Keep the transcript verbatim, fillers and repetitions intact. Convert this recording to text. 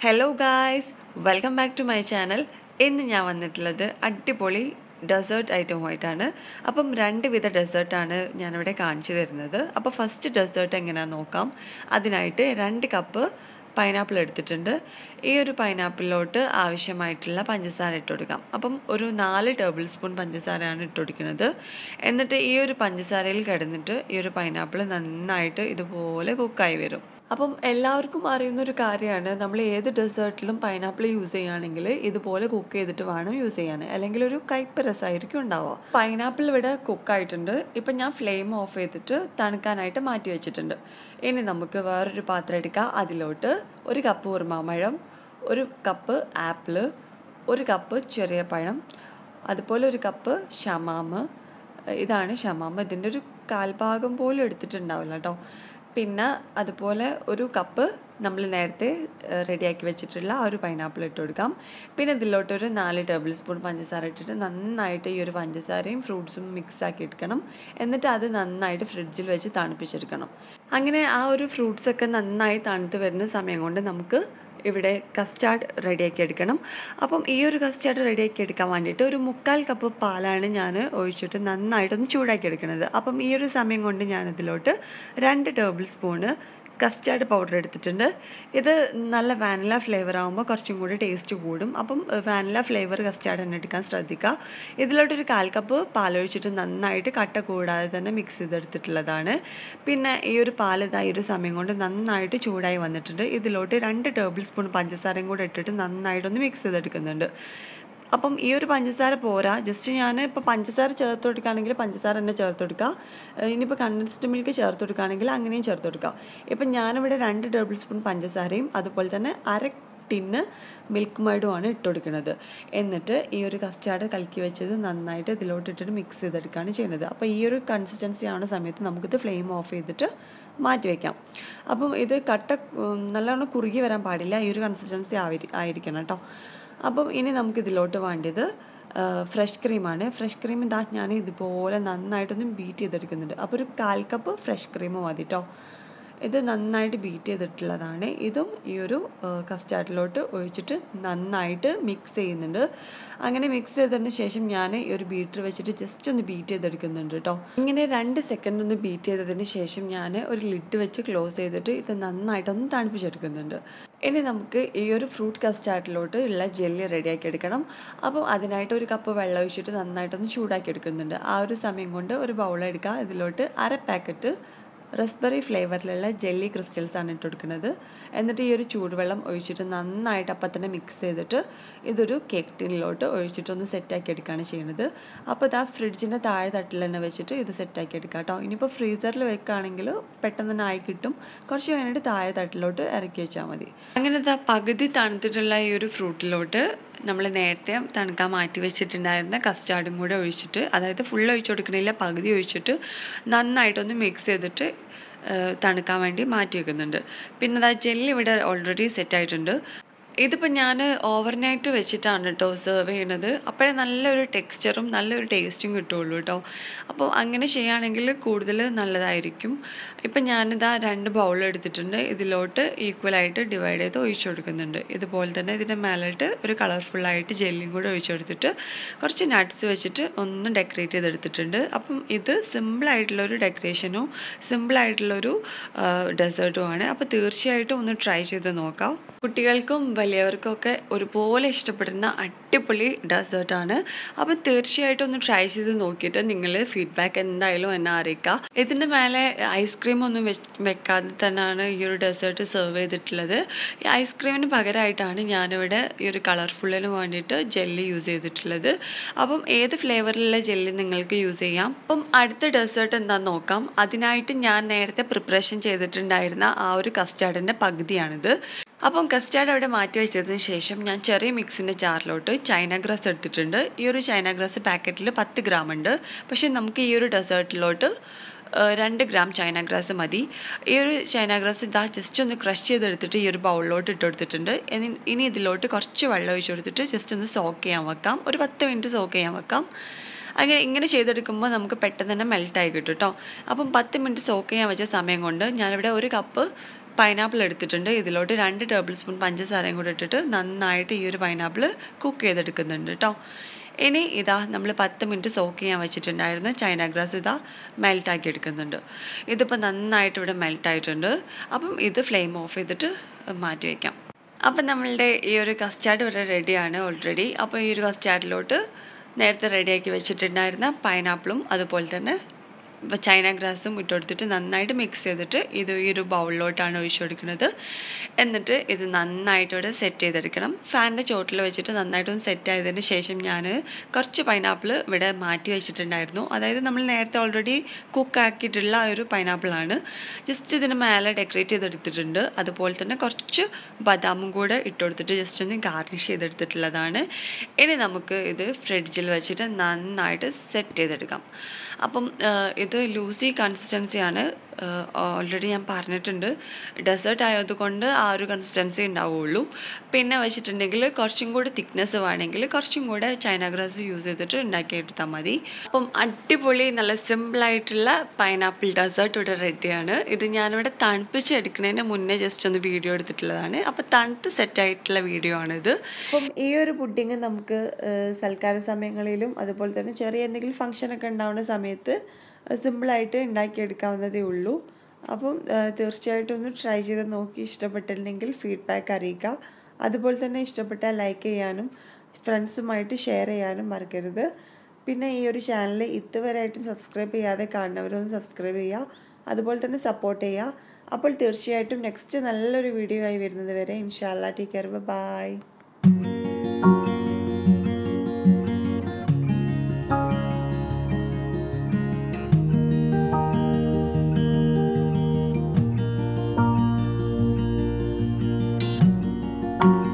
Hello guys, welcome back to my channel. ഇന്ന് ഞാൻ വന്നിട്ടുള്ളത് അടിപൊളി ഡെസേർട്ട് ഐറ്റവുമായിട്ടാണ്. അപ്പം രണ്ട് വിധ ഡെസേർട്ടാണ് ഞാനിവിടെ കാണിച്ചു തരുന്നത്. അപ്പോൾ ഫസ്റ്റ് ഡെസേർട്ട് എങ്ങനെയാണെന്ന് നോക്കാം. അതിനായിട്ട് രണ്ട് കപ്പ് പൈനാപ്പിൾ എടുത്തിട്ടുണ്ട്. ഈ ഒരു പൈനാപ്പിളിലോട്ട് ആവശ്യമായിട്ടുള്ള പഞ്ചസാര ഇട്ട് കൊടുക്കാം. അപ്പം ഒരു നാല് ടേബിൾ സ്പൂൺ പഞ്ചസാരയാണ് ഇട്ട് കൊടുക്കുന്നത്. എന്നിട്ട് ഈ ഒരു പഞ്ചസാരയിൽ കിടന്നിട്ട് ഈ ഒരു പൈനാപ്പിൾ നന്നായിട്ട് ഇതുപോലെ കുക്കായി വരും. അപ്പം എല്ലാവർക്കും അറിയുന്നൊരു കാര്യമാണ്, നമ്മൾ ഏത് ഡെസേർട്ടിലും പൈനാപ്പിൾ യൂസ് ചെയ്യുകയാണെങ്കിൽ ഇതുപോലെ കുക്ക് ചെയ്തിട്ട് വേണം യൂസ് ചെയ്യാൻ, അല്ലെങ്കിൽ ഒരു കയ്പ്പ് രസമായിരിക്കും ഉണ്ടാവുക. പൈനാപ്പിൾ ഇവിടെ കുക്കായിട്ടുണ്ട്. ഇപ്പം ഞാൻ ഫ്ലെയിം ഓഫ് ചെയ്തിട്ട് തണുക്കാനായിട്ട് മാറ്റി വെച്ചിട്ടുണ്ട്. ഇനി നമുക്ക് വേറൊരു പാത്രം എടുക്കാം. അതിലോട്ട് ഒരു കപ്പ് ഉറുമാമ്പഴം, ഒരു കപ്പ് ആപ്പിള്, ഒരു കപ്പ് ചെറിയ പഴം, അതുപോലെ ഒരു കപ്പ് ഷമാമ്. ഇതാണ് ഷമാമ്. ഇതിൻ്റെ ഒരു കാൽഭാഗം പോലും എടുത്തിട്ടുണ്ടാവില്ല കേട്ടോ. പിന്നെ അതുപോലെ ഒരു കപ്പ് നമ്മൾ നേരത്തെ റെഡിയാക്കി വെച്ചിട്ടുള്ള ആ ഒരു പൈനാപ്പിൾ ഇട്ട് കൊടുക്കാം. പിന്നെ ഇതിലോട്ടൊരു നാല് ടേബിൾ സ്പൂൺ പഞ്ചസാര ഇട്ടിട്ട് നന്നായിട്ട് ഈ ഒരു പഞ്ചസാരയും ഫ്രൂട്ട്സും മിക്സ് ആക്കി എടുക്കണം. എന്നിട്ട് അത് നന്നായിട്ട് ഫ്രിഡ്ജിൽ വെച്ച് തണുപ്പിച്ചെടുക്കണം. അങ്ങനെ ആ ഒരു ഫ്രൂട്ട്സൊക്കെ നന്നായി തണുത്ത് വരുന്ന സമയം കൊണ്ട് നമുക്ക് ഇവിടെ കസ്റ്റാർഡ് റെഡിയാക്കി എടുക്കണം. അപ്പം ഈ ഒരു കസ്റ്റാർഡ് റെഡിയാക്കി എടുക്കാൻ വേണ്ടിയിട്ട് ഒരു മുക്കാൽ കപ്പ് പാലാണ് ഞാൻ ഒഴിച്ചിട്ട് നന്നായിട്ടൊന്ന് ചൂടാക്കി എടുക്കുന്നത്. അപ്പം ഈ ഒരു സമയം കൊണ്ട് ഞാനിതിലോട്ട് രണ്ട് ടേബിൾ സ്പൂണ് കസ്റ്റാർഡ് പൗഡർ എടുത്തിട്ടുണ്ട്. ഇത് നല്ല വാനില ഫ്ലേവർ ആകുമ്പോൾ കുറച്ചും കൂടി ടേസ്റ്റ് കൂടും. അപ്പം വാനില ഫ്ലേവർ കസ്റ്റാർഡ് തന്നെ എടുക്കാൻ ശ്രദ്ധിക്കുക. ഇതിലോട്ടൊരു കാൽ കപ്പ് പാലൊഴിച്ചിട്ട് നന്നായിട്ട് കട്ട കൂടാതെ തന്നെ മിക്സ് ചെയ്തെടുത്തിട്ടുള്ളതാണ്. പിന്നെ ഈ ഒരു പാൽ ഇതാ ഈ ഒരു സമയം കൊണ്ട് നന്നായിട്ട് ചൂടായി വന്നിട്ടുണ്ട്. ഇതിലോട്ട് രണ്ട് ടേബിൾ സ്പൂൺ പഞ്ചസാരയും കൂടെ ഇട്ടിട്ട് നന്നായിട്ടൊന്ന് മിക്സ് ചെയ്തെടുക്കുന്നുണ്ട്. അപ്പം ഈ ഒരു പഞ്ചസാര പോരാ, ജസ്റ്റ് ഞാൻ ഇപ്പോൾ പഞ്ചസാര ചേർത്ത് കൊടുക്കുകയാണെങ്കിൽ പഞ്ചസാര തന്നെ ചേർത്ത് കൊടുക്കുക. ഇനിയിപ്പോൾ കണ്ടൻസ്ഡ് മിൽക്ക് ചേർത്ത് കൊടുക്കുകയാണെങ്കിൽ അങ്ങനെയും ചേർത്ത് കൊടുക്കുക. ഇപ്പം ഞാനിവിടെ രണ്ട് ടേബിൾ സ്പൂൺ പഞ്ചസാരയും അതുപോലെ തന്നെ അര ടിന്ന് മിൽക്ക് മെയ്ഡുമാണ് ഇട്ട് കൊടുക്കുന്നത്. എന്നിട്ട് ഈ ഒരു കസ്റ്റാർഡ് കലക്കി വെച്ചത് നന്നായിട്ട് ഇതിലോട്ട് ഇട്ടിട്ട് മിക്സ് ചെയ്തെടുക്കുകയാണ് ചെയ്യുന്നത്. അപ്പോൾ ഈ ഒരു കൺസിസ്റ്റൻസി ആവുന്ന സമയത്ത് നമുക്കിത് ഫ്ലെയിം ഓഫ് ചെയ്തിട്ട് മാറ്റി വയ്ക്കാം. അപ്പം ഇത് കട്ട നല്ലവണ്ണം കുറുകി വരാൻ പാടില്ല, ഈ ഒരു കൺസിസ്റ്റൻസി ആയി ആയിരിക്കണം കേട്ടോ. അപ്പം ഇനി നമുക്കിതിലോട്ട് വേണ്ടത് ഫ്രഷ് ക്രീമാണ്. ഫ്രഷ് ക്രീം ഇതാ ഞാൻ ഇതുപോലെ നന്നായിട്ടൊന്ന് ബീറ്റ് ചെയ്തെടുക്കുന്നുണ്ട്. അപ്പോൾ ഒരു കാൽ കപ്പ് ഫ്രഷ് ക്രീം മതി കേട്ടോ. ഇത് നന്നായിട്ട് ബീറ്റ് ചെയ്തിട്ടുള്ളതാണ്. ഇതും ഈ ഒരു കസ്റ്റാർഡിലോട്ട് ഒഴിച്ചിട്ട് നന്നായിട്ട് മിക്സ് ചെയ്യുന്നുണ്ട്. അങ്ങനെ മിക്സ് ചെയ്തതിന് ശേഷം ഞാൻ ഈ ഒരു ബീറ്റർ വെച്ചിട്ട് ജസ്റ്റ് ഒന്ന് ബീറ്റ് ചെയ്തെടുക്കുന്നുണ്ട് കേട്ടോ. ഇങ്ങനെ രണ്ട് സെക്കൻഡ് ഒന്ന് ബീറ്റ് ചെയ്തതിന് ശേഷം ഞാൻ ഒരു ലിഡ് വെച്ച് ക്ലോസ് ചെയ്തിട്ട് ഇത് നന്നായിട്ടൊന്ന് തണുപ്പിച്ചെടുക്കുന്നുണ്ട്. ഇനി നമുക്ക് ഈ ഒരു ഫ്രൂട്ട് കസ്റ്റാർഡിലോട്ട് ഉള്ള ജെല്ലി റെഡിയാക്കി എടുക്കണം. അപ്പം അതിനായിട്ട് ഒരു കപ്പ് വെള്ളം ഒഴിച്ചിട്ട് നന്നായിട്ടൊന്ന് ചൂടാക്കി എടുക്കുന്നുണ്ട്. ആ ഒരു സമയം കൊണ്ട് ഒരു ബൗളെടുക്കുക. ഇതിലോട്ട് അര പാക്കറ്റ് റസ്ബെറി ഫ്ലേവറിലുള്ള ജെല്ലി ക്രിസ്റ്റൽസ് ആണ് ഇട്ട് കൊടുക്കുന്നത്. എന്നിട്ട് ഈ ഒരു ചൂടുവെള്ളം ഒഴിച്ചിട്ട് നന്നായിട്ട് അപ്പം തന്നെ മിക്സ് ചെയ്തിട്ട് ഇതൊരു കേക്ക് ടിന്നിലോട്ട് ഒഴിച്ചിട്ടൊന്ന് സെറ്റാക്കി എടുക്കുകയാണ് ചെയ്യുന്നത്. അപ്പോൾ ഇതാ ഫ്രിഡ്ജിൻ്റെ താഴെ തട്ടിൽ തന്നെ വെച്ചിട്ട് ഇത് സെറ്റാക്കി എടുക്കാം കേട്ടോ. ഇനിയിപ്പോൾ ഫ്രീസറിൽ വെക്കുകയാണെങ്കിൽ പെട്ടെന്ന് തന്നെ ആയി കിട്ടും. കുറച്ച് കഴിഞ്ഞിട്ട് താഴെ തട്ടിലോട്ട് ഇറക്കി വെച്ചാൽ മതി. അങ്ങനെ ഇതാ പകുതി തണുത്തിട്ടുള്ള ഈ ഒരു ഫ്രൂട്ടിലോട്ട് നമ്മൾ നേരത്തെ തണുക്കാൻ മാറ്റി വെച്ചിട്ടുണ്ടായിരുന്ന കസ്റ്റാർഡും കൂടെ ഒഴിച്ചിട്ട്, അതായത് ഫുൾ ഒഴിച്ചു കൊടുക്കണില്ല, പകുതി ഒഴിച്ചിട്ട് നന്നായിട്ടൊന്ന് മിക്സ് ചെയ്തിട്ട് തണുക്കാൻ വേണ്ടി മാറ്റി വെക്കുന്നുണ്ട്. പിന്നെ അതാ ജെല്ലി ഇവിടെ ഓൾറെഡി സെറ്റായിട്ടുണ്ട്. ഇതിപ്പോൾ ഞാൻ ഓവർനൈറ്റ് വെച്ചിട്ടാണ് കേട്ടോ സെർവ് ചെയ്യണത്. അപ്പോഴേ നല്ലൊരു ടെക്സ്ചറും നല്ലൊരു ടേസ്റ്റും കിട്ടുള്ളൂ കേട്ടോ. അപ്പോൾ അങ്ങനെ ചെയ്യുകയാണെങ്കിൽ കൂടുതൽ നല്ലതായിരിക്കും. ഇപ്പം ഞാനിതാ രണ്ട് ബൗൾ എടുത്തിട്ടുണ്ട്. ഇതിലോട്ട് ഈക്വലായിട്ട് ഡിവൈഡ് ചെയ്ത് ഒഴിച്ചു കൊടുക്കുന്നുണ്ട്. ഇതുപോലെ തന്നെ ഇതിൻ്റെ മേലായിട്ട് ഒരു കളർഫുള്ളായിട്ട് ജെല്ലിയും കൂടെ ഒഴിച്ചു കൊടുത്തിട്ട് കുറച്ച് നട്ട്സ് വെച്ചിട്ട് ഒന്ന് ഡെക്കറേറ്റ് ചെയ്തെടുത്തിട്ടുണ്ട്. അപ്പം ഇത് സിമ്പിളായിട്ടുള്ളൊരു ഡെക്കറേഷനും സിമ്പിളായിട്ടുള്ളൊരു ഡെസേർട്ടുമാണ്. അപ്പോൾ തീർച്ചയായിട്ടും ഒന്ന് ട്രൈ ചെയ്ത് നോക്കാം. കുട്ടികൾക്കും വലിയവർക്കൊക്കെ ഒരുപോലെ ഇഷ്ടപ്പെടുന്ന അടിപൊളി ഡെസേർട്ടാണ്. അപ്പോൾ തീർച്ചയായിട്ടും ഒന്ന് ട്രൈ ചെയ്ത് നോക്കിയിട്ട് നിങ്ങൾ ഫീഡ്ബാക്ക് എന്തായാലും എന്നെ അറിയിക്കുക. ഇതിൻ്റെ മേലെ ഐസ്ക്രീം ഒന്നും വെ വെക്കാതെ തന്നെയാണ് ഈ ഒരു ഡെസേർട്ട് സെർവ് ചെയ്തിട്ടുള്ളത്. ഈ ഐസ്ക്രീമിന് പകരമായിട്ടാണ് ഞാനിവിടെ ഈ ഒരു കളർഫുള്ളിന് വേണ്ടിയിട്ട് ജെല്ലി യൂസ് ചെയ്തിട്ടുള്ളത്. അപ്പം ഏത് ഫ്ലേവറിലുള്ള ജെല്ലി നിങ്ങൾക്ക് യൂസ് ചെയ്യാം. അപ്പം അടുത്ത ഡെസേർട്ട് എന്താണെന്ന് നോക്കാം. അതിനായിട്ട് ഞാൻ നേരത്തെ പ്രിപ്പറേഷൻ ചെയ്തിട്ടുണ്ടായിരുന്ന ആ ഒരു കസ്റ്റാർഡിൻ്റെ പകുതിയാണിത്. അപ്പം കസ്റ്റാർഡ് അവിടെ മാറ്റി വെച്ചതിന് ശേഷം ഞാൻ ചെറിയ മിക്സിൻ്റെ ജാറിലോട്ട് ചൈന ഗ്രാസ് എടുത്തിട്ടുണ്ട്. ഈ ഒരു ചൈന ഗ്രാസ് പാക്കറ്റിൽ പത്ത് ഗ്രാം ഉണ്ട്. പക്ഷേ നമുക്ക് ഈ ഒരു ഡെസേർട്ടിലോട്ട് രണ്ട് ഗ്രാം ചൈന ഗ്രാസ് മതി. ഈ ഒരു ചൈന ഗ്രാസ് ഇതാ ജസ്റ്റ് ഒന്ന് ക്രഷ് ചെയ്തെടുത്തിട്ട് ഈ ഒരു ബൗളിലോട്ട് ഇട്ട് കൊടുത്തിട്ടുണ്ട്. ഇനി ഇതിലോട്ട് കുറച്ച് വെള്ളം ഒഴിച്ച് കൊടുത്തിട്ട് ജസ്റ്റ് ഒന്ന് സോക്ക് ചെയ്യാൻ വെക്കാം. ഒരു പത്ത് മിനിറ്റ് സോക്ക് ചെയ്യാൻ വെക്കാം. അങ്ങനെ ഇങ്ങനെ ചെയ്തെടുക്കുമ്പോൾ നമുക്ക് പെട്ടെന്ന് തന്നെ മെൽറ്റായി കിട്ടും കേട്ടോ. അപ്പം പത്ത് മിനിറ്റ് സോക്ക് ചെയ്യാൻ വെച്ച സമയം കൊണ്ട് ഞാനിവിടെ ഒരു കപ്പ് പൈനാപ്പിൾ എടുത്തിട്ടുണ്ട്. ഇതിലോട്ട് രണ്ട് ടേബിൾ സ്പൂൺ പഞ്ചസാരയും കൂടെ ഇട്ടിട്ട് നന്നായിട്ട് ഈ ഒരു പൈനാപ്പിൾ കുക്ക് ചെയ്തെടുക്കുന്നുണ്ട് കേട്ടോ. ഇനി ഇതാ നമ്മൾ പത്ത് മിനിറ്റ് സോക്ക് ചെയ്യാൻ വെച്ചിട്ടുണ്ടായിരുന്നു ചൈന ഗ്രാസ് ഇതാ മെൽറ്റാക്കി എടുക്കുന്നുണ്ട്. ഇതിപ്പോൾ നന്നായിട്ട് ഇവിടെ മെൽറ്റായിട്ടുണ്ട്. അപ്പം ഇത് ഫ്ലെയിം ഓഫ് ചെയ്തിട്ട് മാറ്റി വയ്ക്കാം. അപ്പം നമ്മളുടെ ഈ ഒരു കസ്റ്റാർഡ് ഇവിടെ റെഡിയാണ് ഓൾറെഡി. അപ്പോൾ ഈ ഒരു കസ്റ്റാർഡിലോട്ട് നേരത്തെ റെഡിയാക്കി വെച്ചിട്ടുണ്ടായിരുന്ന പൈനാപ്പിളും അതുപോലെ തന്നെ ചൈന ഗ്രാസും ഇട്ട് കൊടുത്തിട്ട് നന്നായിട്ട് മിക്സ് ചെയ്തിട്ട് ഇത് ഈ ഒരു ബൗളിലോട്ടാണ് ഒഴിച്ചു കൊടുക്കുന്നത്. എന്നിട്ട് ഇത് നന്നായിട്ട് ഇവിടെ സെറ്റ് ചെയ്തെടുക്കണം. ഫാനിൻ്റെ ചോട്ടിൽ വെച്ചിട്ട് നന്നായിട്ടൊന്ന് സെറ്റ് ആയതിന് ശേഷം ഞാൻ കുറച്ച് പൈനാപ്പിൾ ഇവിടെ മാറ്റി വെച്ചിട്ടുണ്ടായിരുന്നു. അതായത് നമ്മൾ നേരത്തെ ഓൾറെഡി കുക്കാക്കിയിട്ടുള്ള ഒരു പൈനാപ്പിളാണ്. ജസ്റ്റ് ഇതിന് മേലെ ഡെക്കറേറ്റ് ചെയ്തെടുത്തിട്ടുണ്ട്. അതുപോലെ തന്നെ കുറച്ച് ബദാമും കൂടെ ഇട്ട് കൊടുത്തിട്ട് ജസ്റ്റ് ഒന്ന് ഗാർണിഷ് ചെയ്തെടുത്തിട്ടുള്ളതാണ്. ഇനി നമുക്ക് ഇത് ഫ്രിഡ്ജിൽ വെച്ചിട്ട് നന്നായിട്ട് സെറ്റ് ചെയ്തെടുക്കാം. അപ്പം ഇത് ലൂസി കൺസിസ്റ്റൻസിയാണ്. ഓൾറെഡി ഞാൻ പറഞ്ഞിട്ടുണ്ട്, ഡെസേർട്ട് ആയതുകൊണ്ട് ആ ഒരു കൺസിസ്റ്റൻസി ഉണ്ടാവുള്ളൂ. പിന്നെ വെച്ചിട്ടുണ്ടെങ്കിൽ കുറച്ചും കൂടി തിക്നെസ് വേണമെങ്കിൽ കുറച്ചും കൂടെ ചൈന ഗ്രാസ് യൂസ് ചെയ്തിട്ട് ഉണ്ടാക്കിയെടുത്താൽ മതി. അപ്പം അടിപൊളി നല്ല സിമ്പിളായിട്ടുള്ള പൈനാപ്പിൾ ഡെസേർട്ട് ഇവിടെ റെഡിയാണ്. ഇത് ഞാനിവിടെ തണുപ്പിച്ച് എടുക്കുന്നതിന് മുന്നേ ജസ്റ്റ് ഒന്ന് വീഡിയോ എടുത്തിട്ടുള്ളതാണ്. അപ്പോൾ തണുത്ത് സെറ്റായിട്ടുള്ള വീഡിയോ ആണിത്. അപ്പം ഈ ഒരു പുഡിങ് നമുക്ക് സൽക്കാര സമയങ്ങളിലും അതുപോലെ തന്നെ ചെറിയ എന്തെങ്കിലും ഫംഗ്ഷനൊക്കെ ഉണ്ടാവുന്ന സമയത്ത് സിമ്പിളായിട്ട് ഉണ്ടാക്കിയെടുക്കാവുന്നതേ ഉള്ളൂ. അപ്പം തീർച്ചയായിട്ടും ഒന്ന് ട്രൈ ചെയ്ത് നോക്കി ഇഷ്ടപ്പെട്ടിട്ടുണ്ടെങ്കിൽ ഫീഡ്ബാക്ക് അറിയിക്കുക. അതുപോലെ തന്നെ ഇഷ്ടപ്പെട്ടാൽ ലൈക്ക് ചെയ്യാനും ഫ്രണ്ട്സുമായിട്ട് ഷെയർ ചെയ്യാനും മറക്കരുത്. പിന്നെ ഈ ഒരു ചാനൽ ഇതുവരെയായിട്ടും സബ്സ്ക്രൈബ് ചെയ്യാതെ കാണുന്നവരൊന്ന് സബ്സ്ക്രൈബ് ചെയ്യുക, അതുപോലെ തന്നെ സപ്പോർട്ട് ചെയ്യുക. അപ്പോൾ തീർച്ചയായിട്ടും നെക്സ്റ്റ് നല്ലൊരു വീഡിയോ ആയി വരുന്നത് വരെ ഇൻഷാ അല്ലാഹ് ടേക്ക് കെയർ, ബൈ. you